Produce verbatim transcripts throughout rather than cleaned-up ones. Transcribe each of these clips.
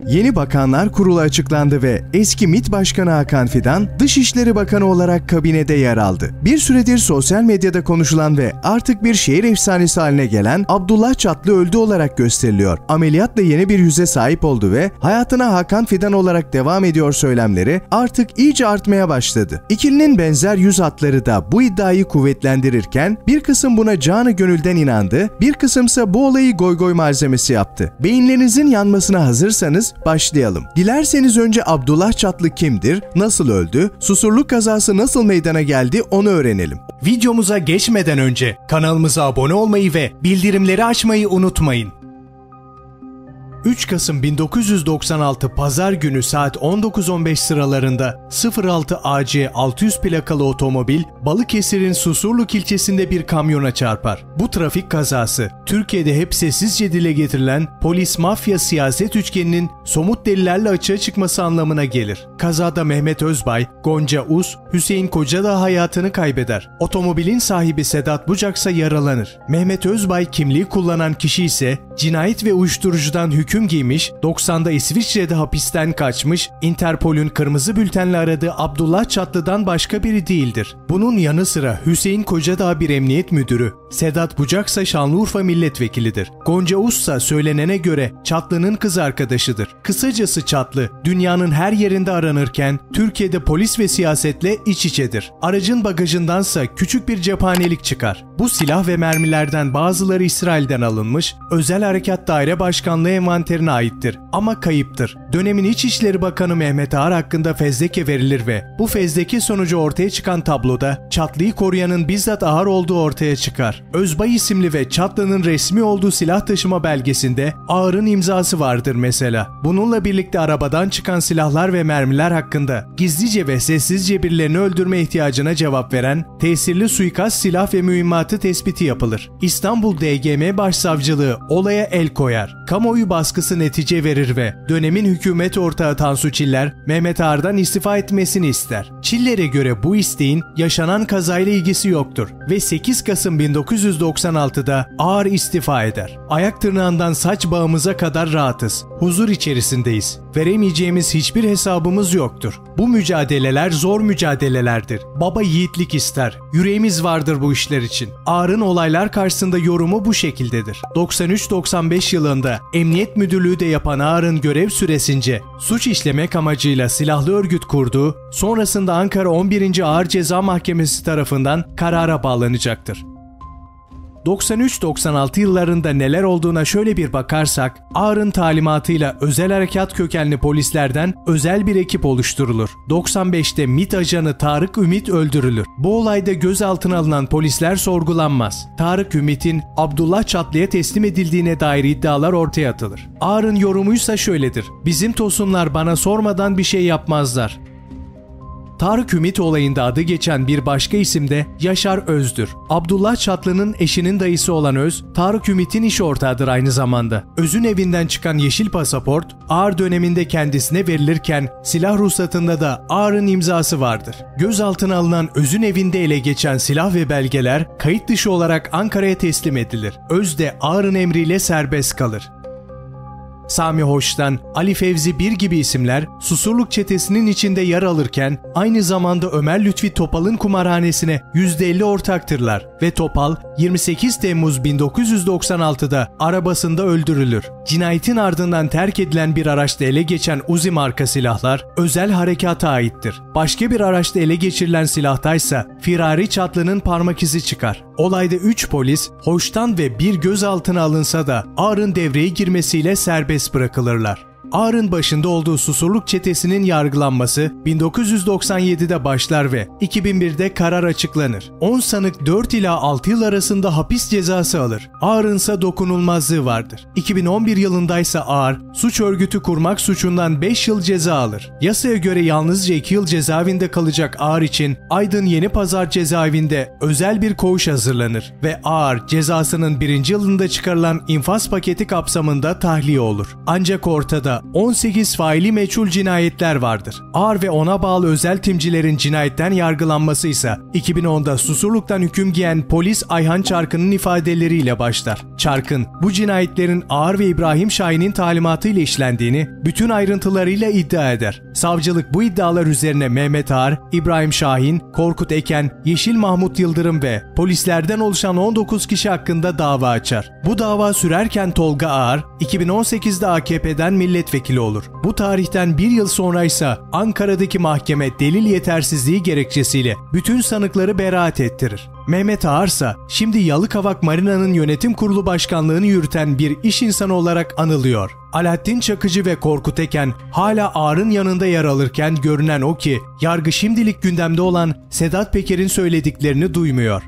Yeni Bakanlar Kurulu açıklandı ve eski MİT Başkanı Hakan Fidan, Dışişleri Bakanı olarak kabinede yer aldı. Bir süredir sosyal medyada konuşulan ve artık bir şehir efsanesi haline gelen Abdullah Çatlı öldü olarak gösteriliyor. Ameliyatla yeni bir yüze sahip oldu ve hayatına Hakan Fidan olarak devam ediyor söylemleri artık iyice artmaya başladı. İkilinin benzer yüz hatları da bu iddiayı kuvvetlendirirken bir kısım buna canı gönülden inandı, bir kısımsa bu olayı goygoy malzemesi yaptı. Beyinlerinizin yanmasına hazırsanız başlayalım. Dilerseniz önce Abdullah Çatlı kimdir, nasıl öldü, Susurluk kazası nasıl meydana geldi onu öğrenelim. Videomuza geçmeden önce kanalımıza abone olmayı ve bildirimleri açmayı unutmayın. üç Kasım bin dokuz yüz doksan altı Pazar günü saat on dokuz on beş sıralarında sıfır altı A C altı yüz plakalı otomobil Balıkesir'in Susurluk ilçesinde bir kamyona çarpar. Bu trafik kazası Türkiye'de hep sessizce dile getirilen polis mafya siyaset üçgeninin somut delillerle açığa çıkması anlamına gelir. Kazada Mehmet Özbay, Gonca Uz, Hüseyin Kocadağ hayatını kaybeder. Otomobilin sahibi Sedat Bucaksa yaralanır. Mehmet Özbay kimliği kullanan kişi ise cinayet ve uyuşturucudan hüküm giymiş, doksanda İsviçre'de hapisten kaçmış, Interpol'ün kırmızı bültenle aradığı Abdullah Çatlı'dan başka biri değildir. Bunun yanı sıra Hüseyin Kocadağ bir emniyet müdürü, Sedat Bucaksa Şanlıurfa milletvekilidir. Gonca Uzsa söylenene göre Çatlı'nın kız arkadaşıdır. Kısacası Çatlı, dünyanın her yerinde aranırken Türkiye'de polis ve siyasetle iç içedir. Aracın bagajındansa küçük bir cephanelik çıkar. Bu silah ve mermilerden bazıları İsrail'den alınmış, Özel Harekat Daire Başkanlığı envanterine aittir ama kayıptır. Dönemin İçişleri Bakanı Mehmet Ağar hakkında fezleke verilir ve bu fezleke sonucu ortaya çıkan tabloda Çatlı'yı koruyanın bizzat Ağar olduğu ortaya çıkar. Özbay isimli ve Çatlı'nın resmi olduğu silah taşıma belgesinde Ağar'ın imzası vardır mesela. Bununla birlikte arabadan çıkan silahlar ve mermiler hakkında gizlice ve sessizce birilerini öldürme ihtiyacına cevap veren tesirli suikast silah ve mühimmatı tespiti yapılır. İstanbul D G M Başsavcılığı olaya el koyar. Kamuoyu baskısı netice verir ve dönemin hükümet ortağı Tansu Çiller, Mehmet Ağar'dan istifa etmesini ister. Çiller'e göre bu isteğin yaşanan kazayla ilgisi yoktur ve sekiz Kasım bin dokuz yüz doksan altıda Ağar istifa eder. Ayak tırnağından saç bağımıza kadar rahatız. Huzur içerisindeyiz. Veremeyeceğimiz hiçbir hesabımız yoktur. Bu mücadeleler zor mücadelelerdir. Baba yiğitlik ister. Yüreğimiz vardır bu işler için. Ağar'ın olaylar karşısında yorumu bu şekildedir. doksan üç doksan beş yılında Emniyet Müdürlüğü de yapan Ağar'ın görev süresince suç işlemek amacıyla silahlı örgüt kurduğu, sonrasında Ankara on birinci Ağır Ceza Mahkemesi tarafından karara bağlanacaktır. doksan üç doksan altı yıllarında neler olduğuna şöyle bir bakarsak, Ağar'ın talimatıyla özel harekat kökenli polislerden özel bir ekip oluşturulur. doksan beşte MİT ajanı Tarık Ümit öldürülür. Bu olayda gözaltına alınan polisler sorgulanmaz. Tarık Ümit'in Abdullah Çatlı'ya teslim edildiğine dair iddialar ortaya atılır. Ağar'ın yorumuysa şöyledir: "Bizim tosunlar bana sormadan bir şey yapmazlar." Tarık Ümit olayında adı geçen bir başka isim de Yaşar Öz'dür. Abdullah Çatlı'nın eşinin dayısı olan Öz, Tarık Ümit'in iş ortağıdır aynı zamanda. Öz'ün evinden çıkan yeşil pasaport, Ağar döneminde kendisine verilirken silah ruhsatında da Ağar'ın imzası vardır. Gözaltına alınan Öz'ün evinde ele geçen silah ve belgeler kayıt dışı olarak Ankara'ya teslim edilir. Öz de Ağar'ın emriyle serbest kalır. Sami Hoş'tan Ali Fevzi Bir gibi isimler Susurluk çetesinin içinde yer alırken aynı zamanda Ömer Lütfi Topal'ın kumarhanesine yüzde elli ortaktırlar ve Topal yirmi sekiz Temmuz bin dokuz yüz doksan altıda arabasında öldürülür. Cinayetin ardından terk edilen bir araçta ele geçen Uzi marka silahlar özel harekata aittir. Başka bir araçta ele geçirilen silahtaysa Firari Çatlı'nın parmak izi çıkar. Olayda üç polis Hoş'tan ve bir gözaltına alınsa da Ağar'ın devreye girmesiyle serbest bırakılırlar. Ağar'ın başında olduğu Susurluk çetesinin yargılanması bin dokuz yüz doksan yedide başlar ve iki bin birde karar açıklanır. on sanık dört ila altı yıl arasında hapis cezası alır. Ağar'ın ise dokunulmazlığı vardır. iki bin on bir yılındaysa Ağar, suç örgütü kurmak suçundan beş yıl ceza alır. Yasaya göre yalnızca iki yıl cezaevinde kalacak Ağar için Aydın Yenipazar cezaevinde özel bir koğuş hazırlanır ve Ağar cezasının birinci yılında çıkarılan infaz paketi kapsamında tahliye olur. Ancak ortada dışında on sekiz faili meçhul cinayetler vardır. Ağır ve ona bağlı özel timcilerin cinayetten yargılanması ise iki bin onda Susurluk'tan hüküm giyen polis Ayhan Çarkın'ın ifadeleriyle başlar. Çarkın, bu cinayetlerin Ağır ve İbrahim Şahin'in talimatıyla işlendiğini bütün ayrıntılarıyla iddia eder. Savcılık bu iddialar üzerine Mehmet Ağar, İbrahim Şahin, Korkut Eken, Yeşil Mahmut Yıldırım ve polislerden oluşan on dokuz kişi hakkında dava açar. Bu dava sürerken Tolga Ağar, iki bin on sekizde A K P'den milletvekili olur. Bu tarihten bir yıl sonra ise Ankara'daki mahkeme delil yetersizliği gerekçesiyle bütün sanıkları beraat ettirir. Mehmet Ağar ise şimdi Yalıkavak Marina'nın yönetim kurulu başkanlığını yürüten bir iş insanı olarak anılıyor. Alaaddin Çakıcı ve Korkut Eken hala Ağar'ın yanında yer alırken görünen o ki yargı şimdilik gündemde olan Sedat Peker'in söylediklerini duymuyor.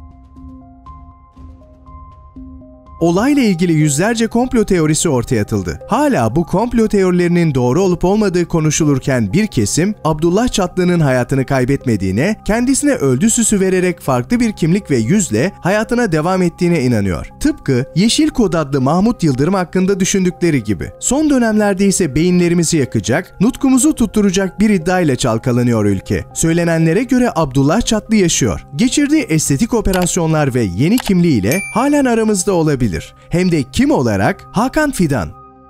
Olayla ilgili yüzlerce komplo teorisi ortaya atıldı. Hala bu komplo teorilerinin doğru olup olmadığı konuşulurken bir kesim Abdullah Çatlı'nın hayatını kaybetmediğine, kendisine öldü süsü vererek farklı bir kimlik ve yüzle hayatına devam ettiğine inanıyor. Tıpkı Yeşil Kod adlı Mahmut Yıldırım hakkında düşündükleri gibi. Son dönemlerde ise beyinlerimizi yakacak, nutkumuzu tutturacak bir iddiayla çalkalanıyor ülke. Söylenenlere göre Abdullah Çatlı yaşıyor. Geçirdiği estetik operasyonlar ve yeni kimliğiyle halen aramızda olabilir. Hem de kim olarak? Hakan Fidan.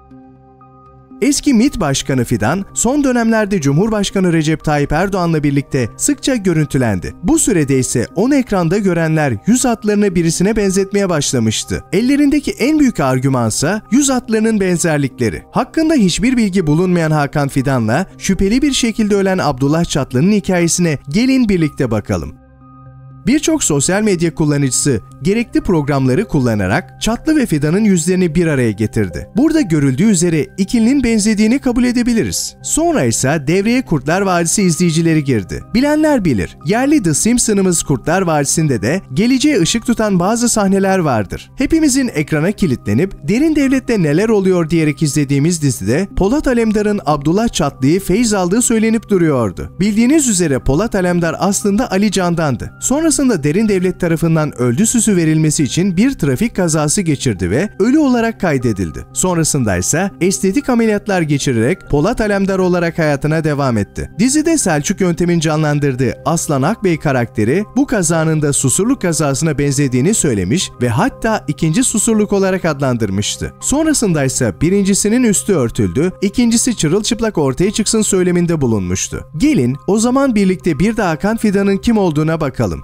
Eski MİT Başkanı Fidan, son dönemlerde Cumhurbaşkanı Recep Tayyip Erdoğan'la birlikte sıkça görüntülendi. Bu sürede ise onu ekranda görenler yüz hatlarını birisine benzetmeye başlamıştı. Ellerindeki en büyük argümansa yüz hatlarının benzerlikleri. Hakkında hiçbir bilgi bulunmayan Hakan Fidan'la şüpheli bir şekilde ölen Abdullah Çatlı'nın hikayesine gelin birlikte bakalım. Birçok sosyal medya kullanıcısı gerekli programları kullanarak Çatlı ve Fidan'ın yüzlerini bir araya getirdi. Burada görüldüğü üzere ikilinin benzediğini kabul edebiliriz. Sonra ise devreye Kurtlar Vadisi izleyicileri girdi. Bilenler bilir, yerli The Simpsons'ımız Kurtlar Vadisi'nde de geleceğe ışık tutan bazı sahneler vardır. Hepimizin ekrana kilitlenip Derin Devlet'te neler oluyor diyerek izlediğimiz dizide Polat Alemdar'ın Abdullah Çatlı'yı feyz aldığı söylenip duruyordu. Bildiğiniz üzere Polat Alemdar aslında Ali Candan'dı. Sonra Sonrasında Derin Devlet tarafından öldü süsü verilmesi için bir trafik kazası geçirdi ve ölü olarak kaydedildi. Sonrasında ise estetik ameliyatlar geçirerek Polat Alemdar olarak hayatına devam etti. Dizide Selçuk Yöntem'in canlandırdığı Aslan Akbey karakteri bu kazanın da Susurluk kazasına benzediğini söylemiş ve hatta ikinci Susurluk olarak adlandırmıştı. Sonrasında ise birincisinin üstü örtüldü, ikincisi çırılçıplak ortaya çıksın söyleminde bulunmuştu. Gelin o zaman birlikte bir de Hakan Fidan'ın kim olduğuna bakalım.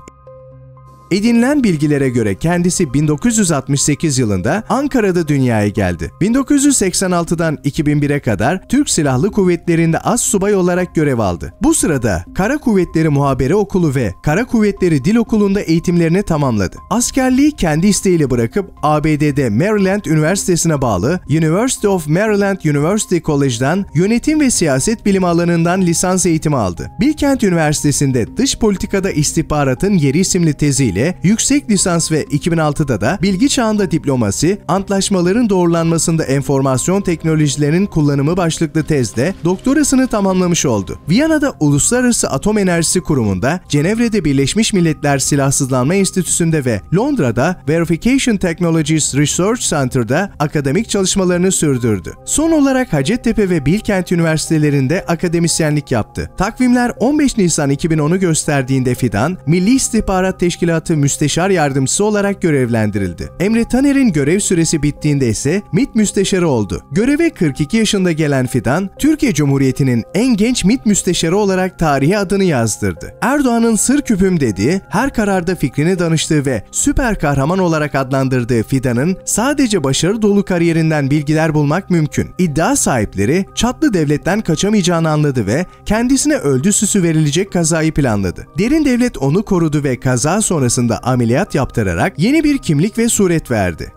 Edinilen bilgilere göre kendisi bin dokuz yüz altmış sekiz yılında Ankara'da dünyaya geldi. bin dokuz yüz seksen altıdan iki bin bire kadar Türk Silahlı Kuvvetleri'nde astsubay olarak görev aldı. Bu sırada Kara Kuvvetleri Muhabere Okulu ve Kara Kuvvetleri Dil Okulu'nda eğitimlerini tamamladı. Askerliği kendi isteğiyle bırakıp A B D'de Maryland Üniversitesi'ne bağlı University of Maryland University College'dan yönetim ve siyaset bilimi alanından lisans eğitimi aldı. Bilkent Üniversitesi'nde Dış Politikada İstihbaratın Yeri isimli teziyle yüksek lisans ve iki bin altıda da Bilgi Çağında Diplomasi, Antlaşmaların Doğrulanmasında Enformasyon Teknolojilerinin Kullanımı başlıklı tezde doktorasını tamamlamış oldu. Viyana'da Uluslararası Atom Enerjisi Kurumu'nda, Cenevre'de Birleşmiş Milletler Silahsızlanma Enstitüsü'nde ve Londra'da Verification Technologies Research Center'da akademik çalışmalarını sürdürdü. Son olarak Hacettepe ve Bilkent Üniversitelerinde akademisyenlik yaptı. Takvimler on beş Nisan iki bin onu gösterdiğinde Fidan, Milli İstihbarat Teşkilatı Müsteşar Yardımcısı olarak görevlendirildi. Emre Taner'in görev süresi bittiğinde ise MİT Müsteşarı oldu. Göreve kırk iki yaşında gelen Fidan, Türkiye Cumhuriyeti'nin en genç MİT Müsteşarı olarak tarihe adını yazdırdı. Erdoğan'ın sır küpüm dediği, her kararda fikrini danıştığı ve süper kahraman olarak adlandırdığı Fidan'ın sadece başarı dolu kariyerinden bilgiler bulmak mümkün. İddia sahipleri Çatlı Devlet'ten kaçamayacağını anladı ve kendisine öldü süsü verilecek kazayı planladı. Derin Devlet onu korudu ve kaza sonrasında ameliyat yaptırarak yeni bir kimlik ve suret verdi.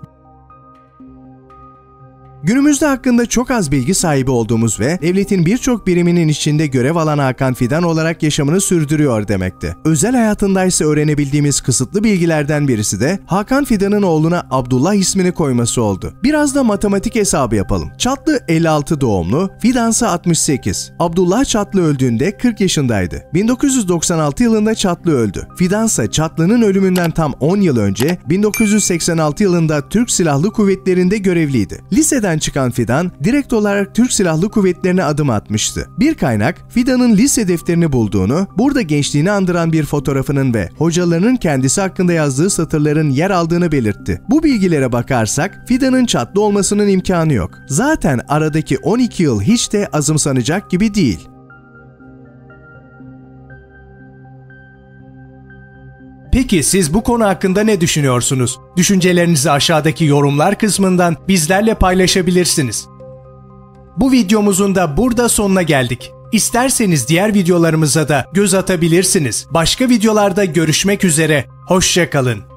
Günümüzde hakkında çok az bilgi sahibi olduğumuz ve devletin birçok biriminin içinde görev alan Hakan Fidan olarak yaşamını sürdürüyor demekte. Özel hayatında ise öğrenebildiğimiz kısıtlı bilgilerden birisi de Hakan Fidan'ın oğluna Abdullah ismini koyması oldu. Biraz da matematik hesabı yapalım. Çatlı elli altı doğumlu, Fidan ise altmış sekiz. Abdullah Çatlı öldüğünde kırk yaşındaydı. bin dokuz yüz doksan altı yılında Çatlı öldü. Fidan ise Çatlı'nın ölümünden tam on yıl önce bin dokuz yüz seksen altı yılında Türk Silahlı Kuvvetleri'nde görevliydi. Liseden liseden çıkan Fidan direkt olarak Türk Silahlı Kuvvetleri'ne adım atmıştı. Bir kaynak Fidan'ın lise defterini bulduğunu, burada gençliğini andıran bir fotoğrafının ve hocalarının kendisi hakkında yazdığı satırların yer aldığını belirtti. Bu bilgilere bakarsak Fidan'ın çatlı olmasının imkanı yok. Zaten aradaki on iki yıl hiç de azımsanacak gibi değil. Peki siz bu konu hakkında ne düşünüyorsunuz? Düşüncelerinizi aşağıdaki yorumlar kısmından bizlerle paylaşabilirsiniz. Bu videomuzun da burada sonuna geldik. İsterseniz diğer videolarımıza da göz atabilirsiniz. Başka videolarda görüşmek üzere, hoşça kalın.